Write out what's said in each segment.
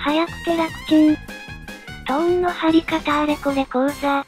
早くて楽ちん。トーンの張り方あれこれ講座。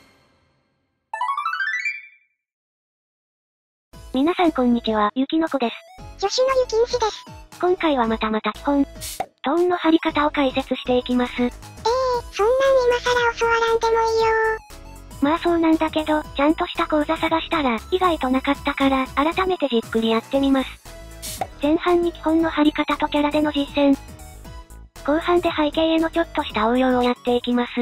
皆さんこんにちは、ゆきのこです。 助手のゆきんしです。 今回はまた基本、トーンの張り方を解説していきます。 そんなん今更教わらんでもいいよまあそうなんだけど、ちゃんとした講座探したら、意外となかったから、改めてじっくりやってみます。前半に基本の張り方とキャラでの実践。後半で背景へのちょっとした応用をやっていきます。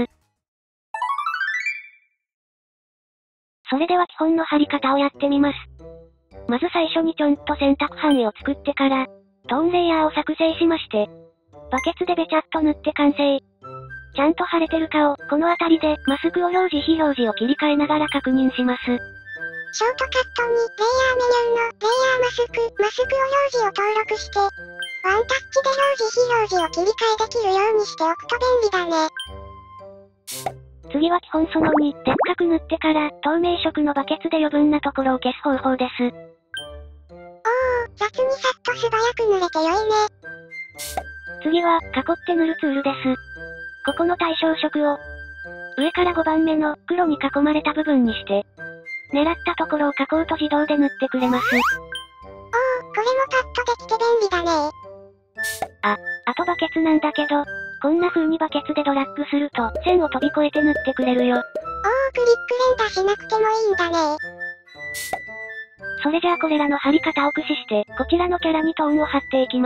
それでは基本の張り方をやってみます。まず最初にちょんと選択範囲を作ってから、トーンレイヤーを作成しまして、バケツでべちゃっと塗って完成。ちゃんと貼れてるかを、このあたりで、マスクを表示非表示を切り替えながら確認します。 ショートカットに、レイヤーメニューの、レイヤーマスクを表示を登録して、ワンタッチで表示非表示を切り替えできるようにしておくと便利だね。 次は基本その2、でっかく塗ってから、透明色のバケツで余分なところを消す方法です。 雑にさっと素早く塗れて良いね。 次は、囲って塗るツールです。ここの対象色を、上から5番目の黒に囲まれた部分にして、狙ったところを囲うと自動で塗ってくれます。 これもカットできて便利だね。 あとバケツなんだけど、こんな風にバケツでドラッグすると、線を飛び越えて塗ってくれるよ。 クリック連打しなくてもいいんだね。 それじゃあこれらの貼り方を駆使して、こちらのキャラにトーンを貼っていきます。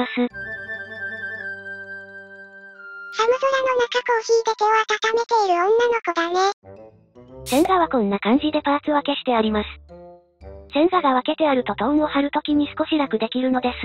寒空の中コーヒーで手を温めている女の子だね。 線画はこんな感じでパーツ分けしてあります。線画が分けてあるとトーンを貼るときに少し楽できるのです。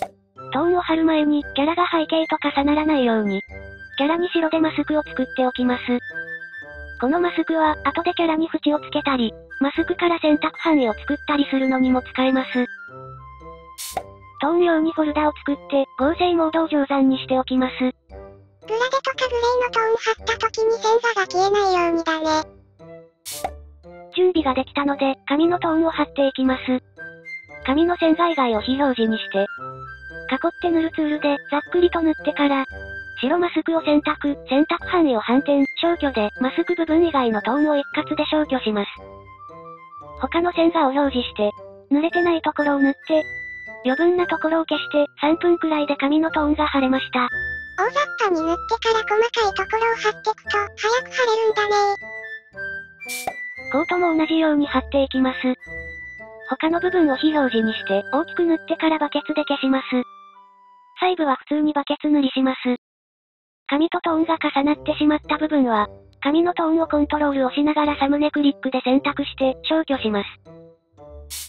トーンを貼る前に、キャラが背景と重ならないように、キャラに白でマスクを作っておきます。このマスクは、後でキャラに縁をつけたり、マスクから選択範囲を作ったりするのにも使えます。トーン用にフォルダを作って、合成モードを上山にしておきます。 グラデとかグレーのトーン貼った時に線画が消えないようにだね。 準備ができたので、紙のトーンを貼っていきます。紙の線画以外を非表示にして、囲って塗るツールで、ざっくりと塗ってから、白マスクを選択範囲を反転、消去で、マスク部分以外のトーンを一括で消去します。他の線画を表示して、塗れてないところを塗って、余分なところを消して、3分くらいで紙のトーンが貼れました。 大雑把に塗ってから細かいところを貼ってくと、早く貼れるんだね。 コートも同じように貼っていきます。他の部分を非表示にして、大きく塗ってからバケツで消します。細部は普通にバケツ塗りします。紙とトーンが重なってしまった部分は、紙のトーンをコントロールをしながらサムネクリックで選択して消去します。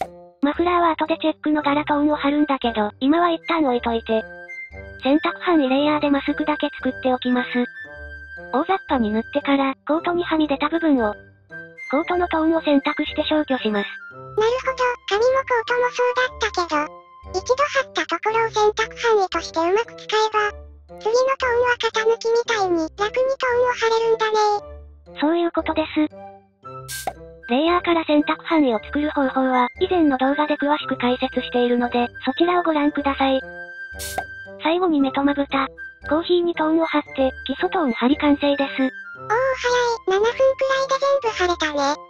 マフラーは後でチェックの柄トーンを貼るんだけど、今は一旦置いといて。選択範囲レイヤーでマスクだけ作っておきます。大雑把に塗ってから、コートにはみ出た部分を、コートのトーンを選択して消去します。 なるほど、紙もコートもそうだったけど、一度貼ったところを選択範囲としてうまく使えば、次のトーンは型抜きみたいに楽にトーンを貼れるんだね。 そういうことです。レイヤーから選択範囲を作る方法は、以前の動画で詳しく解説しているので、そちらをご覧ください。最後に目とまぶた、コーヒーにトーンを貼って、基礎トーン貼り完成です。 早い。7分くらいで全部貼れたね。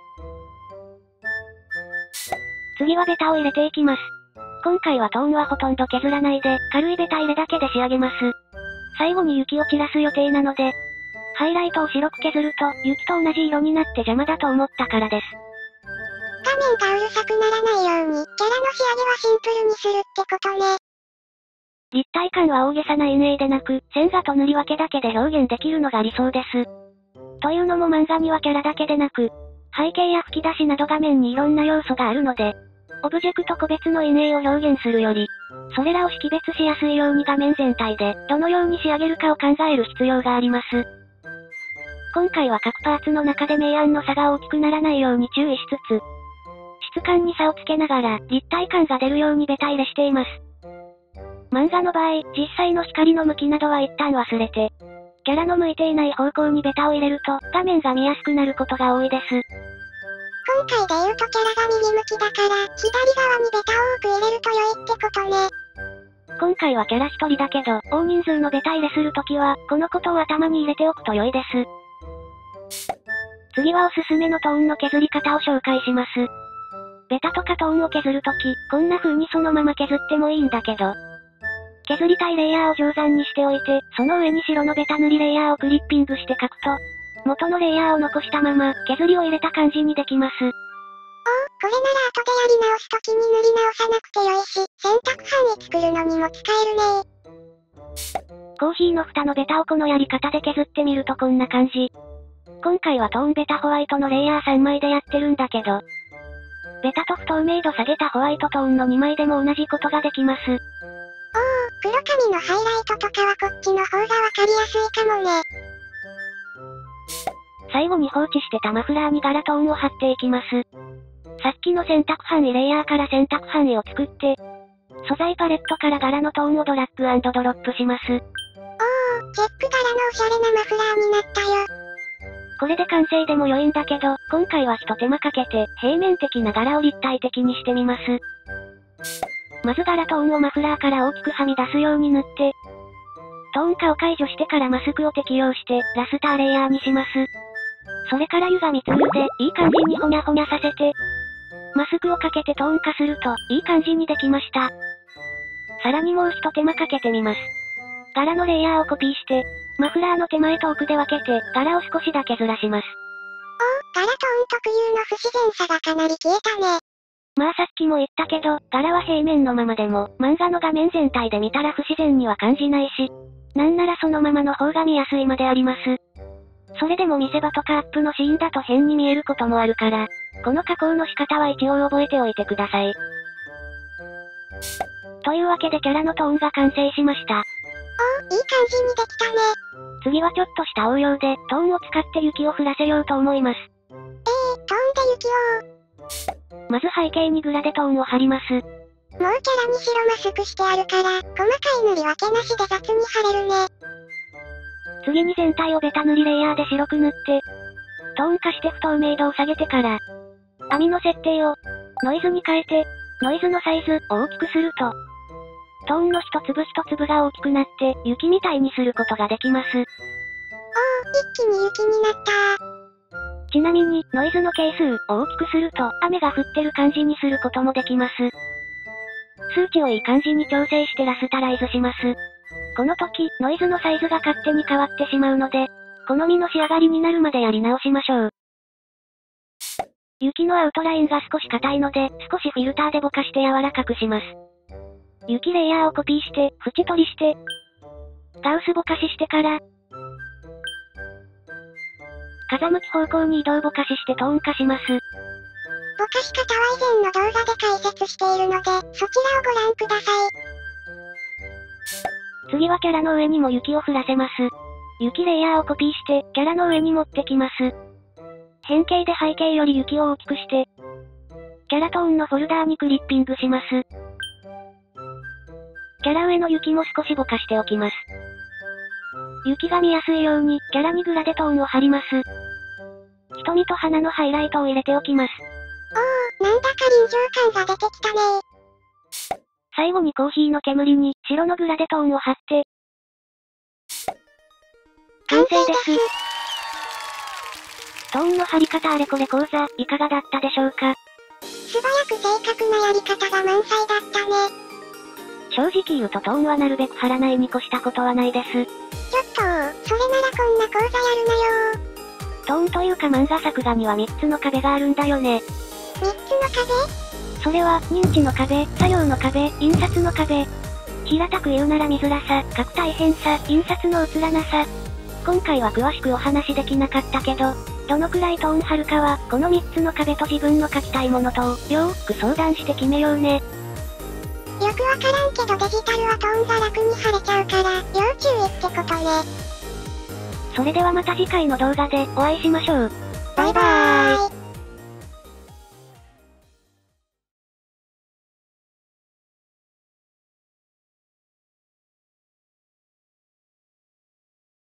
次はベタを入れていきます。今回はトーンはほとんど削らないで、軽いベタ入れだけで仕上げます。最後に雪を散らす予定なので、ハイライトを白く削ると、雪と同じ色になって邪魔だと思ったからです。 画面がうるさくならないように、キャラの仕上げはシンプルにするってことね。 立体感は大げさな陰影でなく、線画と塗り分けだけで表現できるのが理想です。というのも漫画にはキャラだけでなく、背景や吹き出しなど画面にいろんな要素があるので、オブジェクト個別の陰影を表現するより、それらを識別しやすいように画面全体で、どのように仕上げるかを考える必要があります。今回は各パーツの中で明暗の差が大きくならないように注意しつつ、質感に差をつけながら、立体感が出るようにベタ入れしています。漫画の場合、実際の光の向きなどは一旦忘れて、キャラの向いていない方向にベタを入れると、画面が見やすくなることが多いです。 今回で言うとキャラが右向きだから、左側にベタを多く入れると良いってことね。 今回はキャラ1人だけど、大人数のベタ入れするときは、このことを頭に入れておくと良いです。次はおすすめのトーンの削り方を紹介します。ベタとかトーンを削るとき、こんな風にそのまま削ってもいいんだけど、削りたいレイヤーを定山にしておいて、その上に白のベタ塗りレイヤーをクリッピングして書くと、元のレイヤーを残したまま、削りを入れた感じにできます。 これなら後でやり直すときに塗り直さなくてよいし、洗濯範囲作るのにも使えるね。 コーヒーの蓋のベタをこのやり方で削ってみるとこんな感じ。今回はトーンベタホワイトのレイヤー3枚でやってるんだけど、ベタと不透明度下げたホワイトトーンの2枚でも同じことができます。 黒髪のハイライトとかはこっちの方がわかりやすいかもね。 最後に放置してたマフラーに柄トーンを貼っていきます。さっきの洗濯範囲レイヤーから洗濯範囲を作って、素材パレットから柄のトーンをドラッグ&ドロップします。 チェック柄のおしゃれなマフラーになったよ。 これで完成でも良いんだけど、今回は一手間かけて、平面的な柄を立体的にしてみます。まず柄トーンをマフラーから大きくはみ出すように塗って、トーン化を解除してからマスクを適用して、ラスターレイヤーにします。それから湯がみツールで、いい感じにほにゃほにゃさせて、マスクをかけてトーン化すると、いい感じにできました。さらにもう一手間かけてみます。柄のレイヤーをコピーして、マフラーの手前と奥で分けて、柄を少しだけずらします。 柄トーン特有の不自然さがかなり消えたね。 まあさっきも言ったけど、柄は平面のままでも、漫画の画面全体で見たら不自然には感じないし、なんならそのままの方が見やすいまであります。それでも見せ場とかアップのシーンだと変に見えることもあるから、この加工の仕方は一応覚えておいてください。というわけでキャラのトーンが完成しました。 いい感じにできたね。 次はちょっとした応用で、トーンを使って雪を降らせようと思います。 トーンで雪を。 まず背景にグラデトーンを貼ります。 もうキャラに白マスクしてあるから、細かい塗り分けなしで雑に貼れるね。 次に全体をベタ塗りレイヤーで白く塗って、トーン化して不透明度を下げてから、網の設定を、ノイズに変えて、ノイズのサイズを大きくすると、トーンの一粒一粒が大きくなって、雪みたいにすることができます。 一気に雪になった。 ちなみに、ノイズの係数を大きくすると、雨が降ってる感じにすることもできます。数値をいい感じに調整してラスタライズします。この時、ノイズのサイズが勝手に変わってしまうので、好みの仕上がりになるまでやり直しましょう。雪のアウトラインが少し硬いので、少しフィルターでぼかして柔らかくします。雪レイヤーをコピーして、縁取りして、ガウスぼかししてから、風向き方向に移動ぼかししてトーン化します。 ぼかし方は以前の動画で解説しているので、そちらをご覧ください。 次はキャラの上にも雪を降らせます。雪レイヤーをコピーして、キャラの上に持ってきます。変形で背景より雪を大きくして、キャラトーンのフォルダーにクリッピングします。キャラ上の雪も少しぼかしておきます。雪が見やすいように、キャラにグラデトーンを貼ります。瞳と鼻のハイライトを入れておきます。 なんだか臨場感が出てきたね。 最後にコーヒーの煙に白のグラデトーンを貼って、完成です。トーンの貼り方あれこれ講座、いかがだったでしょうか。 素早く正確なやり方が満載だったね。 正直言うとトーンはなるべく貼らないに越したことはないです。 ちょっと、それならこんな講座やるなよ。 トーンというか漫画作画には3つの壁があるんだよね。 3つの壁？ それは、認知の壁、作業の壁、印刷の壁。平たく言うなら見づらさ、書く大変さ、印刷の映らなさ。今回は詳しくお話できなかったけど、どのくらいトーン貼るかは、この3つの壁と自分の書きたいものと、よーく相談して決めようね。 よくわからんけどデジタルはトーンが楽に貼れちゃうから、要注意ってことね。 それではまた次回の動画でお会いしましょう。 バイバーイ。